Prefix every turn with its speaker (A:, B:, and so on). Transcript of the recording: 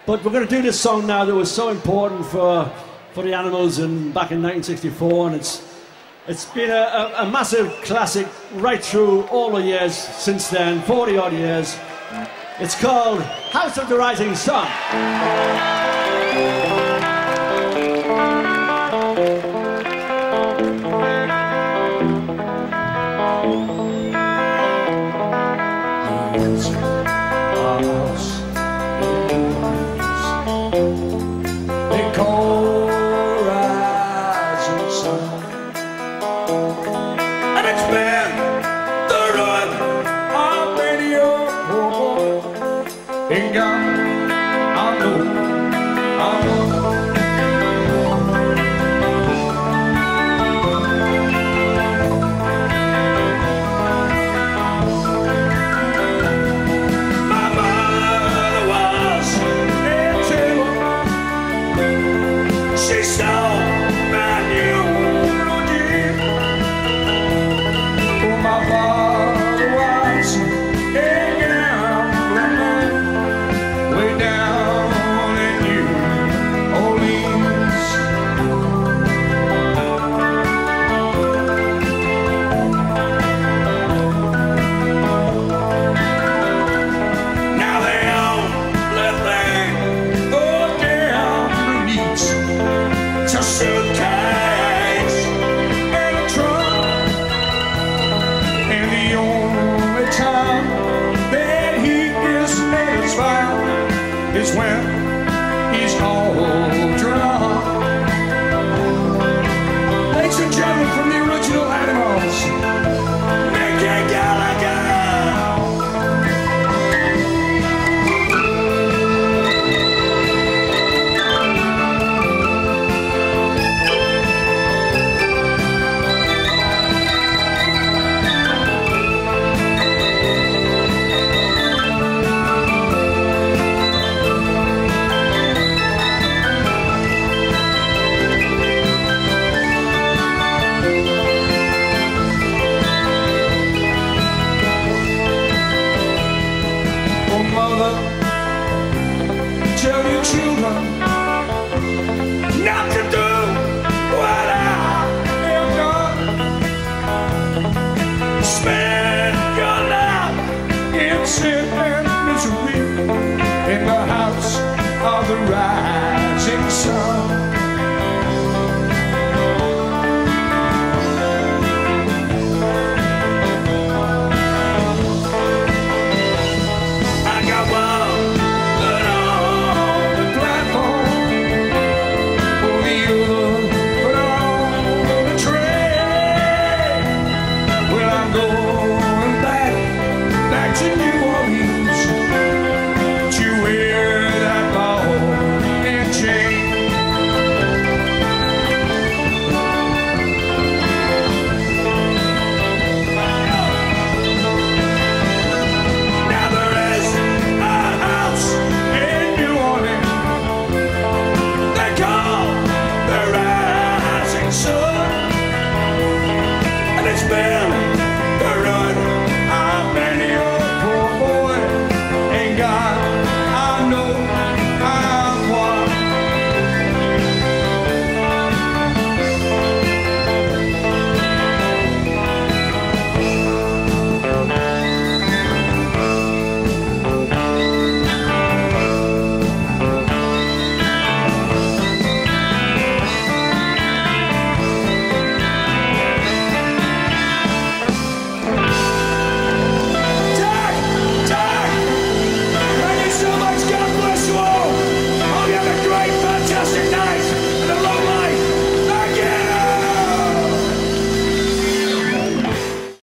A: But we're going to do this song now that was so important for the Animals back in 1964, and it's been a massive classic right through all the years since then, 40 odd years. It's called House of the Rising Sun.
B: Is when he's all drunk. Ladies and gentlemen, from the original Animals, Mick Gallagher. Tell your children not to do what I have done. Spend your life in sin and misery in the house of the right.